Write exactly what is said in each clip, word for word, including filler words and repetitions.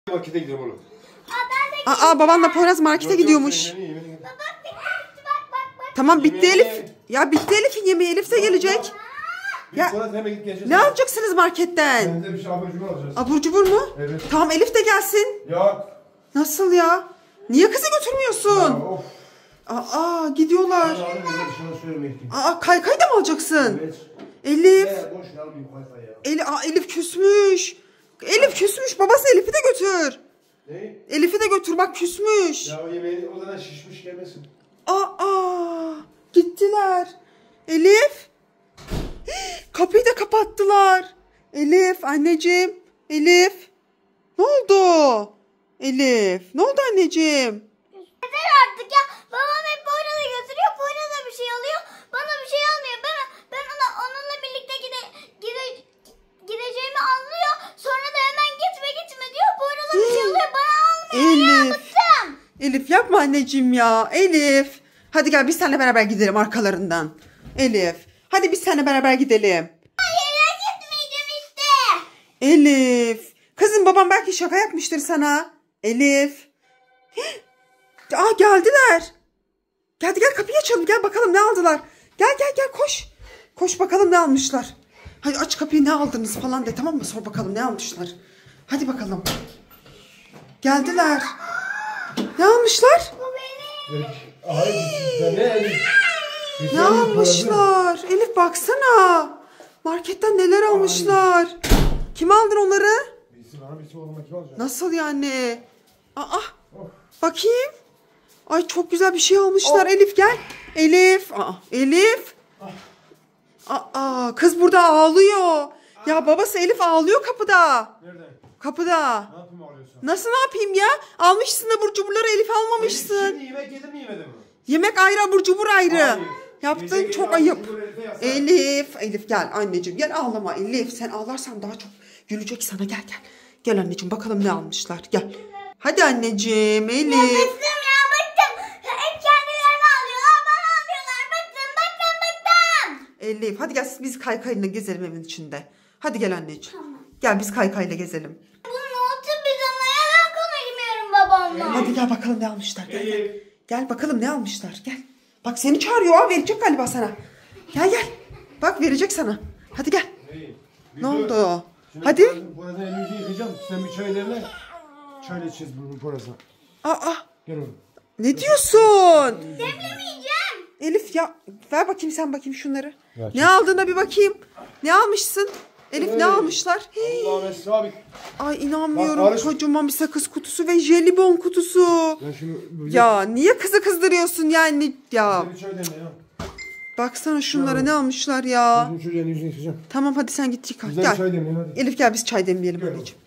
Markete gidiyorum oğlum. Aa, aa babanla Poyraz markete gidiyormuş. Tamam bitti Elif. Ya bitti Elif'in yemeği. Elif de gelecek. Ya ne alacaksınız marketten? Ben de bir şey abur cubur alacağız. Abur cubur mu? Evet. Tamam Elif de gelsin. Yok. Nasıl ya? Niye kızı götürmüyorsun? Ya, of. Aa gidiyorlar. Aa kaykay da mı alacaksın? Evet. Elif. Ya, boş ver, almayayım kaykay ya. Elif, aa, Elif küsmüş. Elif küsmüş. Babası Elif'i de götür. Ne? Elif'i de götür bak küsmüş. Ya o yemeğini o zaman şişmiş gelmesin. Aa gittiler. Elif. Kapıyı da kapattılar. Elif anneciğim. Elif. Ne oldu? Elif. Ne oldu anneciğim? Yeter artık ya. Babam hep Poyraz'a götürüyor. Poyraz'a bir şey alıyor. Bana bir şey almıyor. Ben ben ona onunla birlikte gide, gide, gideceğimi anlıyor. Sonra da hemen gitme gitme diyor. Poyraz'a bir şey alıyor. Bana almıyor. Elif. Ya, bıktım. Elif yapma anneciğim ya. Elif. Hadi gel biz seninle beraber gidelim arkalarından. Elif. Hadi biz seninle beraber gidelim. Hayır gitmeyeceğim işte. Elif. Kızım babam belki şaka yapmıştır sana. Elif. Aa geldiler. Geldi gel kapıyı açalım. Gel bakalım ne aldılar. Gel gel gel koş. Koş bakalım ne almışlar. Hadi aç kapıyı ne aldınız falan de tamam mı? Sor bakalım ne almışlar. Hadi bakalım. Geldiler. Ne almışlar? Bu benim. Hayır. Ne? Ne almışlar? Elif baksana. Marketten neler almışlar. Kim aldı onları? Birisi bana birisi oğluma kim alacak? Nasıl yani? Aa, bakayım. Ay çok güzel bir şey almışlar. Oh. Elif gel. Elif. Aa, Elif. Aa, kız burada ağlıyor. Ya babası Elif ağlıyor kapıda. Nerede? Kapıda. Ne yapayım ağlıyorsun? Nasıl ne yapayım ya? Almışsın abur cuburları Elif almamışsın. Elif şimdi yemek yedim mi yemedim mi? Yemek ayrı abur cubur ayrı. Hayır. Yaptığın Gece çok gece ayıp. abur cubur Elif'e yasak. Elif. Elif gel anneciğim gel ağlama Elif. Sen ağlarsan daha çok gülecek sana gel gel. Gel anneciğim bakalım ne almışlar gel. Hadi anneciğim Elif. Ya bıktım ya bıktım. Hep kendilerini alıyorlar. Bana almıyorlar. Bıktım bıktım bıktım. Elif hadi gel biz kaykayla gezelim evin içinde. Hadi gel anneciğim. Tamam. Gel biz kaykayla gezelim. Bunun notu biz onlara ben konuşmuyorum babamla. Hadi gel bakalım ne almışlar. Gel, gel. Elif. Gel bakalım ne almışlar. Gel. Bak seni çağırıyor. Ha, verecek galiba sana. Gel gel. Bak verecek sana. Hadi gel. Hey, Ne oldu? Şimdi Hadi. Bu Poyraz'ın elimizi yıkayacağım. Sen bir çay derle. Çayla içeceğiz bu Poyraz'la. Aa, Gel oğlum. ne diyorsun? Demlemeyeceğim. Elif ya ver bakayım sen bakayım şunları. Ver. Ne aldığına bir bakayım. Ne almışsın? Elif ne Hey. almışlar? Hey. Allah'a mesut abi. Ay inanmıyorum. Bak, Barış- Kocaman bir sakız kutusu ve jelibon kutusu. Ben şunu... Ya niye kızı kızdırıyorsun yani ya? Sen bir çay demle ya. Baksana şunlara ne almışlar ya. Bizim çocuğun yüzünü yıkayacağım. Tamam hadi sen git yıka. Güzel bir Gel. çay demleyin hadi. Elif gel biz çay demleyelim Gel. anneciğim.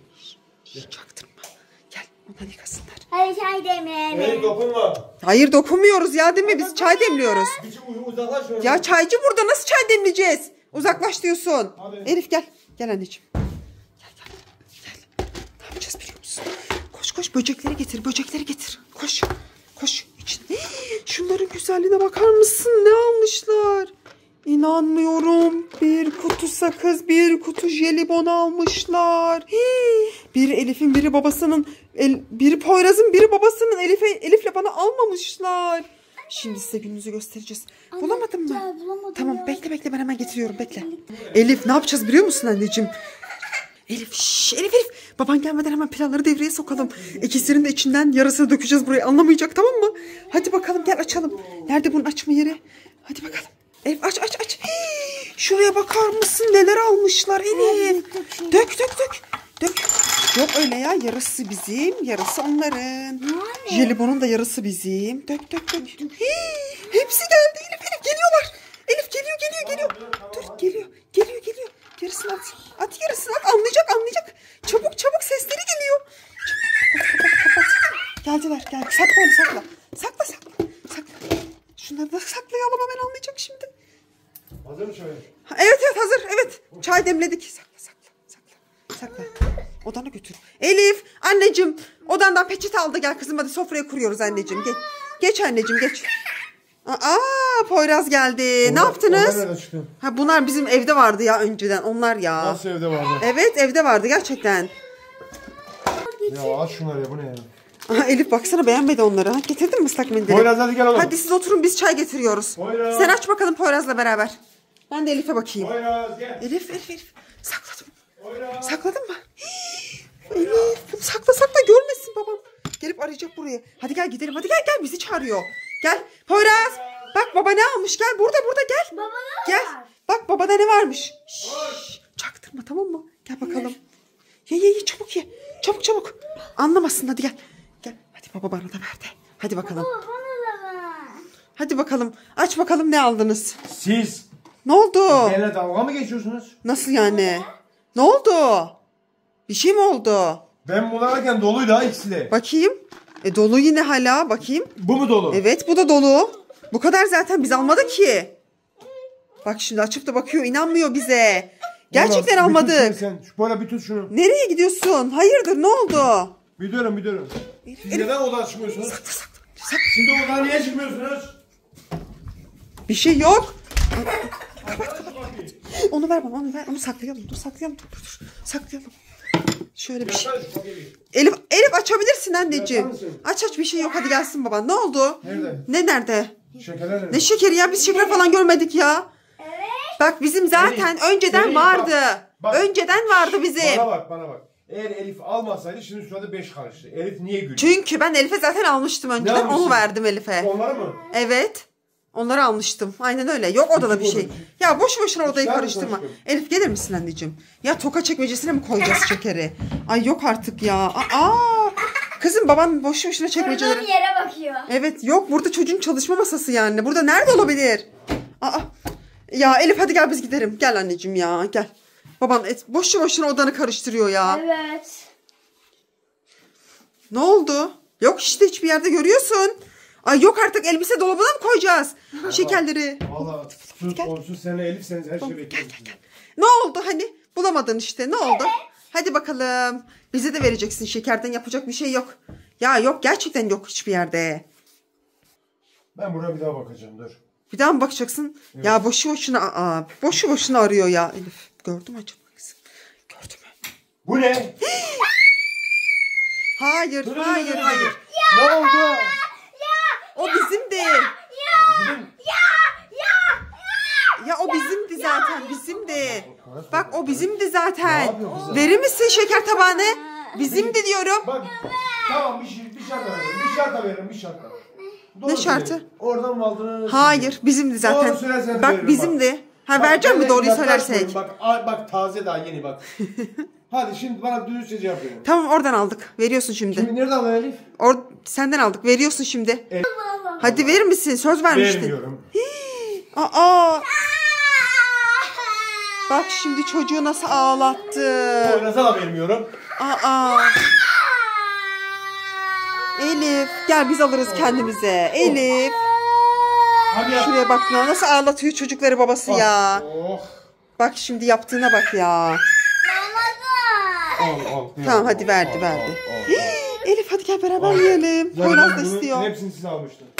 Şş, çaktırma. Gel onlar yıkasınlar. Hadi çay demleyelim. Hey dokunma. Hayır dokunmuyoruz ya değil mi? Biz çay demliyoruz. Hiç uzaklaş şöyle. Ya çaycı burada nasıl çay demleyeceğiz? Uzaklaş diyorsun. Hadi. Elif gel. Gel anneciğim. Gel gel. Gel. Ne yapacağız biliyor musun? Koş koş böcekleri getir. Böcekleri getir. Koş. Koş. İçin. Hii, şunların güzelliğine bakar mısın? Ne almışlar? İnanmıyorum. Bir kutu sakız, bir kutu jelibon almışlar. Hii, biri Elif'in, biri babasının, el, biri Poyraz'ın, biri babasının. Elif'e, Elif'le bana almamışlar. Şimdi size gününüzü göstereceğiz. Bulamadın mı? ya, bulamadım Tamam ya. bekle bekle ben hemen getiriyorum bekle. Elif ne yapacağız biliyor musun anneciğim? Elif şş, Elif Elif. Baban gelmeden hemen planları devreye sokalım. İkisinin de içinden yarısını dökeceğiz buraya. Anlamayacak tamam mı? Hadi bakalım gel açalım. Nerede bunun açma yeri? Hadi bakalım. Elif aç aç aç. Hii, şuraya bakar mısın neler almışlar Elif. Dök dök dök. Dök. Yok öyle ya yarısı bizim yarısı onların. Jelibonun da yarısı bizim. Dök dök dök. Hii, hepsi geldi Elif Elif geliyorlar. Elif geliyor geliyor geliyor. Dur geliyor geliyor geliyor. Yarısını at. At yarısını at anlayacak anlayacak. Çabuk çabuk sesleri geliyor. Çabuk, kapat, kapat, kapat. Geldiler geldi. Sakla onu sakla. Sakla sakla. Sakla. Şunları da saklayalım hemen anlayacak şimdi. Hazır mı çay? Ha, evet evet hazır evet. Çay demledik. Sakla sakla sakla. Sakla. Odana götür. Elif anneciğim odandan peçete aldı gel kızım hadi sofraya kuruyoruz anneciğim. Geç, geç anneciğim geç. Aa Poyraz geldi. Onlar, ne yaptınız? Onlar nereden çıktı? Ha bunlar bizim evde vardı ya önceden onlar ya. Nasıl evde vardı? Evet evde vardı gerçekten. Ya aç şunları ya, bu ne ya? Aha, Elif baksana beğenmedi onları. Ha, getirdin mi ıslak mendili? Poyraz hadi gel oğlum. Hadi siz oturun, biz çay getiriyoruz. Poyraz. Sen aç bakalım Poyraz'la beraber. Ben de Elif'e bakayım. Poyraz gel. Elif, Elif, Elif. Sakladım. Poyraz. Sakladın mı? Elif, bunu sakla sakla, görmesin babam. Gelip arayacak burayı. Hadi gel gidelim, hadi gel gel, bizi çağırıyor. Gel Poyraz. Bak baba ne almış, gel burada burada gel. Baba ne Gel. var? Bak babada ne varmış. Şşş, çaktırma tamam mı? Gel bakalım. Ye ye ye, çabuk ye. Çabuk çabuk. Anlamasın, hadi gel. Gel. Hadi baba bana da ver de. Hadi bakalım. Baba bana da ver. Hadi bakalım. Aç bakalım ne aldınız? Siz Ne oldu? benimle dalga mı geçiyorsunuz? Nasıl yani? Ne oldu? Bir şey mi oldu? Ben bunu alırken doluydu ha ikisi de. Bakayım. E dolu yine hala, bakayım. Bu mu dolu? Evet bu da dolu. Bu kadar zaten, biz almadık ki. Bak şimdi açıp da bakıyor, inanmıyor bize. Gerçekten Poyraz, bir tut şunu almadık. Sen. Şu Poyraz bir tut şunu. Nereye gidiyorsun? Hayırdır, ne oldu? Bir durun bir durun. Siz neden odadan çıkmıyorsunuz? Sakla sakla. Sakla. Siz de odadan niye çıkmıyorsunuz? Bir şey yok. Onu ver bana, onu ver. Onu saklayalım. Dur saklayalım. Dur, dur, dur. Saklayalım. Şöyle bir şey. Yaksana şu kapıyı. Elif, Elif açabilirsin anneciğim. Yapar mısın? Aç aç, bir şey yok. Hadi gelsin baban. Ne oldu? Nerede? Ne nerede? Şekerler nerede? Ne şekeri ya? Biz şeker falan görmedik ya. Evet. Bak bizim zaten Elif, önceden Elif, vardı. bak, bak. Önceden vardı bizim. Bana bak bana bak. Eğer Elif almasaydı şimdi şurada beş karıştı. Elif niye gülüyor? Çünkü ben Elif'e zaten almıştım önceden. almışsın? Onu verdim Elif'e. Onları mı? Evet. Onları almıştım. Aynen öyle. Yok odada bir şey. Ya boş boşuna odayı İşler mi karıştırma. konuşuyor? Elif gelir misin anneciğim? Ya toka çekmecesine mi koyacağız şekeri? Ay yok artık ya. Aa! Kızım baban boş boşuna çekmeceleri. Durduğum yere bakıyor. Evet yok, burada çocuğun çalışma masası yani. Burada nerede olabilir? Aa! Ya Elif hadi gel biz gidelim. Gel anneciğim ya gel. Baban et, boşu boşuna odanı karıştırıyor ya. Evet. Ne oldu? Yok işte, hiçbir yerde görüyorsun. Ay yok artık, elbise dolabına mı koyacağız şekerleri? Valla sus olsun sen Elif sen her şeyi bekliyorsun. Ne oldu hani? Bulamadın işte, ne oldu? Hadi bakalım. Bize de vereceksin şekerden, yapacak bir şey yok. Ya yok, gerçekten yok hiçbir yerde. Ben buraya bir daha bakacağım dur. Bir daha mı bakacaksın? Ya boşu boşuna aa, boşu boşuna arıyor ya Elif. Gördün mü acaba kızım? Gördün mü? Bu ne? Hayır, Dur, hayır, dur, dur. hayır. Ne oldu? O bizimdi. Bizim... Ya o bizimdi zaten, bizimdi. Bak o bizimdi Ne zaten. yapıyor kızım? Verir misin şeker tabağını? Bizimdi diyorum. Bak tamam bir, şey, bir şartla veririm. Bir şartla veririm bir şartla. Doğru Ne şartı? söyle. Oradan mı aldınız? Hayır, bizimdi zaten. Doğru söylersen Bak veririm bizimdi. Ha Bak, vereceğim mi ben de doğruyu yaklaş söylersek? koyayım. Bak, a- bak taze daha yeni bak. Hadi şimdi bana dürüstçe cevap verin. Tamam oradan aldık. Veriyorsun şimdi. Şimdi nereden aldın Elif? Or senden aldık. Veriyorsun şimdi. Hadi verir misin? Söz vermiştin. Vermiyorum. Aa! Bak şimdi çocuğu nasıl ağlattı. Poyraz'a da vermiyorum. Aa! Elif gel biz alırız kendimize. Elif. Hadi yap. Şuraya bak ya, nasıl ağlatıyor çocukları babası ya. Oh. Bak şimdi yaptığına bak ya. Al al. Tamam hadi verdi Al, verdi. al, al, al. Elif hadi gel beraber yiyelim. Yani Poyraz ben da bunun istiyor. Hepsini size almıştım.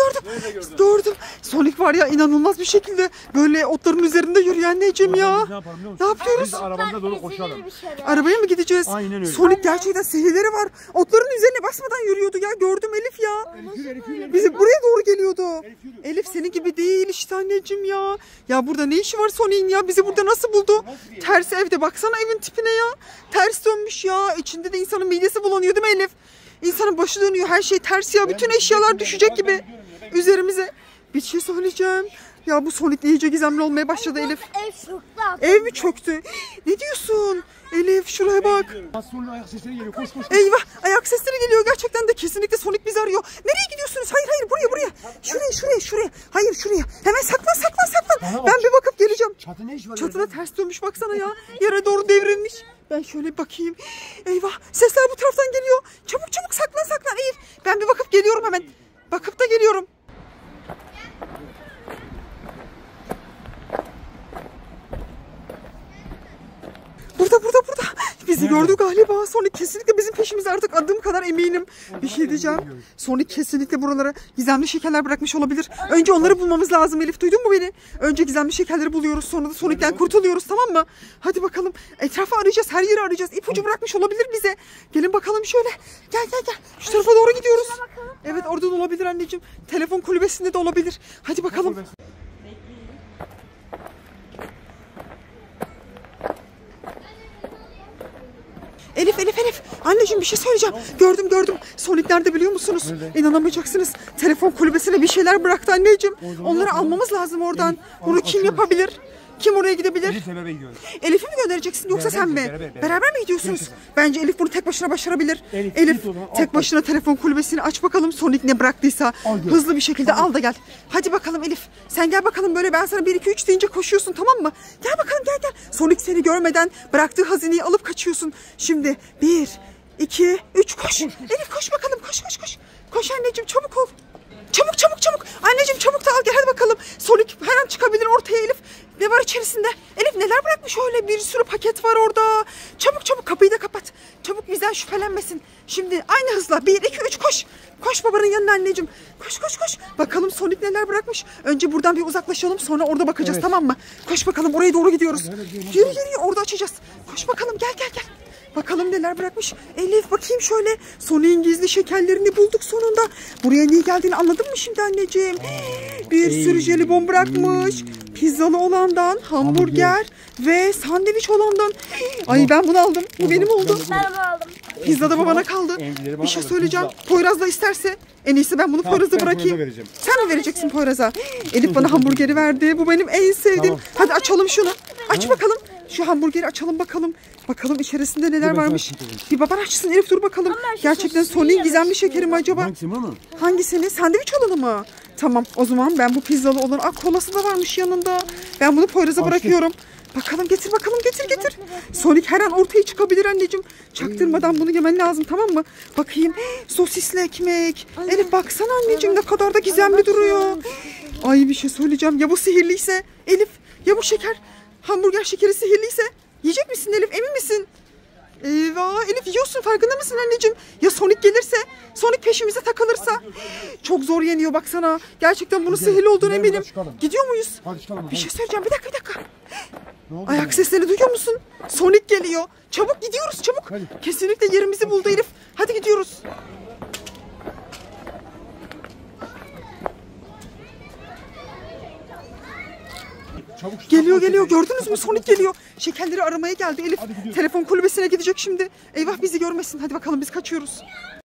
gördüm. Gördüm. Sonic var ya inanılmaz bir şekilde böyle otların üzerinde yürüyor anneciğim ya. Biz ne yapalım biliyor Ne musun? yapıyoruz? Biz arabamıza doğru koşalım. Arabaya mı gideceğiz? Aynen öyle. Sonic gerçekten sihirleri var. Otların üzerine basmadan yürüyordu ya. Gördüm Elif ya. Elif yürü, Elif yürü, Elif Bizi yürü. buraya doğru geliyordu. Elif yürü. Elif senin gibi değil işte anneciğim ya. Ya burada ne işi var Sonic'in ya? Bizi burada nasıl buldu? Ters evde baksana evin tipine ya. Ters dönmüş ya. İçinde de insanın midesi bulanıyor değil mi Elif? İnsanın başı dönüyor. Her şey ters ya. Bütün eşyalar düşecek gibi üzerimize. Bir şey söyleyeceğim. Ya bu Sonic iyice gizemli olmaya başladı Elif. Ev çöktü. Ev mi çöktü? Ne diyorsun? Elif şuraya bak. Nasıl ayak sesleri geliyor. Koş koş. Eyvah ayak sesleri geliyor gerçekten de kesinlikle Sonic bizi arıyor. Nereye gidiyorsunuz? Hayır hayır buraya buraya. Şuraya şuraya şuraya. Hayır şuraya. Hemen saklan saklan saklan. Bana bak. Ben bir bakıp geleceğim. Çatı ne iş var? Çatıda ters dönmüş baksana ya. Yere doğru devrilmiş. Ben şöyle bakayım. Eyvah sesler bu taraftan geliyor. Çabuk çabuk saklan saklan Elif. Ben bir bakıp geliyorum hemen. Bakıp da geliyorum. Burada burada burada. Bizi Nerede? gördü galiba. Sonic kesinlikle bizim peşimizde artık adım kadar eminim. Bir şey diyeceğim. Sonic kesinlikle buralara gizemli şekerler bırakmış olabilir. Önce onları bulmamız lazım Elif. Duydun mu beni? Önce gizemli şekerleri buluyoruz. Sonra da Sonic'ten kurtuluyoruz tamam mı? Hadi bakalım. Etrafı arayacağız. Her yeri arayacağız. İpucu bırakmış olabilir bize. Gelin bakalım şöyle. Gel gel gel. Şu tarafa doğru gidiyoruz. Evet orada da olabilir anneciğim. Telefon kulübesinde de olabilir. Hadi bakalım. Elif Elif Elif. Anneciğim bir şey söyleyeceğim. Gördüm gördüm. Sonic nerede biliyor musunuz? Nerede? İnanamayacaksınız. Telefon kulübesine bir şeyler bıraktı anneciğim. zaman Onları yapalım. almamız lazım oradan. Elif, Bunu al- kim açıyoruz. yapabilir? Kim oraya gidebilir? Elif'le beraber gidiyoruz. Elif'i mi göndereceksin yoksa Beraber sen mi? gidiyoruz, Beraber, beraber, beraber. mi gidiyorsunuz? Gel kızım. Bence Elif bunu tek başına başarabilir. Elif, Elif git o zaman, al tek bak. başına telefon kulübesini aç bakalım. Sonic ne bıraktıysa Al gel. hızlı bir şekilde al da gel. Hadi bakalım Elif. Sen gel bakalım böyle ben sana bir iki üç deyince koşuyorsun tamam mı? Gel bakalım gel gel. Sonic seni görmeden bıraktığı hazineyi alıp kaçıyorsun. Şimdi bir, iki, üç koş. Elif koş bakalım koş koş koş. Koş anneciğim çabuk ol. Çabuk çabuk çabuk. Anneciğim çabuk da al gel hadi bakalım. Sonic her an çıkabilir ortaya Elif. Ne var içerisinde? Elif neler bırakmış öyle bir sürü paket var orada. Çabuk çabuk kapıyı da kapat. Çabuk bizden şüphelenmesin. Şimdi aynı hızla bir iki üç koş. Koş babanın yanına anneciğim. Koş koş koş. Bakalım Sonic neler bırakmış. Önce buradan bir uzaklaşalım sonra orada bakacağız Evet. tamam mı? Koş bakalım oraya doğru gidiyoruz. Hadi, hadi, hadi. Yürü yürü orada açacağız. Koş bakalım gel gel gel. Bakalım neler bırakmış. Elif bakayım şöyle. Sonic'in gizli şekerlerini bulduk sonunda. Buraya niye geldiğini anladın mı şimdi anneciğim? Bir sürü jelibon bırakmış. Pizzalı olandan, hamburger ve sandviç olandan. Ay ben bunu aldım. Bu benim oldu. Ben bunu aldım. Pizza da babana kaldı. Engileri bana Bir şey kaldı, söyleyeceğim. pizza. Poyraz da isterse en iyisi ben bunu Tamam, Poyraz'a ben bırakayım. Poyraz'a vereceğim. Sen mi vereceksin Poyraz'a? Elif bana hamburgeri verdi. Bu benim en sevdiğim. Tamam. Hadi açalım şunu. Aç bakalım. Şu hamburgeri açalım bakalım. Bakalım içerisinde neler Dur, ben varmış. sana açayım. Bir baban açsın Elif dur bakalım. Ama şu Gerçekten soslu Sonic'in yemek gizemli şekeri mi acaba? Hangisi mı? Hangisini? Sandviç olanı mı? Tamam o zaman ben bu pizzalı olan. Aa kolası da varmış yanında. Ben bunu Poyraz'a bırakıyorum. Bakalım getir bakalım getir getir. Sonic her an ortaya çıkabilir anneciğim. Çaktırmadan bunu yemen lazım tamam mı? Bakayım sosisli ekmek. Elif baksana anneciğim ne kadar da gizemli duruyor. Ay bir şey söyleyeceğim ya bu sihirliyse Elif ya bu şeker hamburger şekeri sihirliyse yiyecek misin Elif emin misin? Eyvah Elif yiyorsun farkında mısın anneciğim? Ya Sonic gelirse Sonic peşimize takılırsa çok zor yeniyor baksana. Gerçekten bunun Gidelim, sihirli olduğunu gidelim, eminim. çıkalım. Gidiyor muyuz? Hadi çıkalım. Bir hadi. şey söyleyeceğim bir dakika bir dakika. Ne oldu Ayak bana? seslerini duyuyor musun? Sonic geliyor. Çabuk gidiyoruz çabuk. Hadi. Kesinlikle yerimizi buldu Elif. Hadi gidiyoruz. Çabuk şu Geliyor kapıyı geliyor çekelim. gördünüz mü Sonic geliyor. Şekerleri aramaya geldi Elif. Hadi gidiyoruz. Telefon kulübesine gidecek şimdi. Eyvah bizi görmesin. Hadi bakalım biz kaçıyoruz.